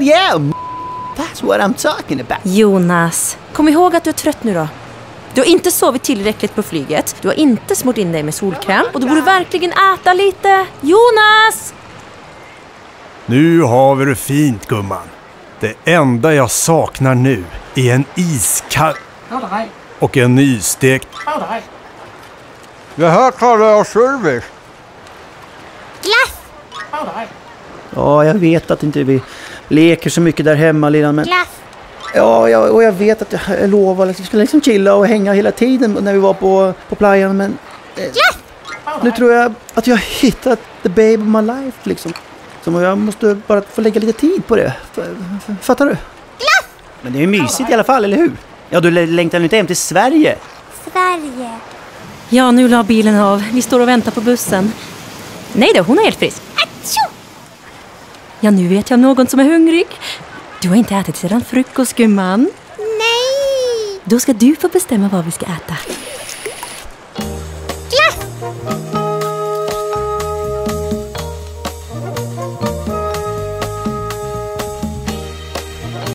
Hell yeah! That's what I'm talking about. Jonas, kom ihåg att du är trött nu då. Du har inte sovit tillräckligt på flyget. Du har inte smort in dig med solkräm. Och du borde verkligen äta lite. Jonas! Nu har vi det fint, gumman. Det enda jag saknar nu är en iskall och en nystekt. Det här kallar jag service. Glass! Ja, jag vet att inte vi leker så mycket där hemma, Lina, men... Glass! Ja, och jag vet att jag lovar att vi skulle liksom chilla och hänga hela tiden när vi var på playan, men... Nu tror jag att jag har hittat the babe of my life, liksom. Så jag måste bara få lägga lite tid på det. Fattar du? Glass! Men det är ju mysigt i alla fall, eller hur? Ja, du längtar inte hem till Sverige. Sverige. Ja, nu la bilen av. Vi står och väntar på bussen. Nej då, hon är helt frisk. Achoo! Ja, nu vet jag någon som är hungrig. Du har inte ätit sedan frukost, gumman. Nej! Då ska du få bestämma vad vi ska äta.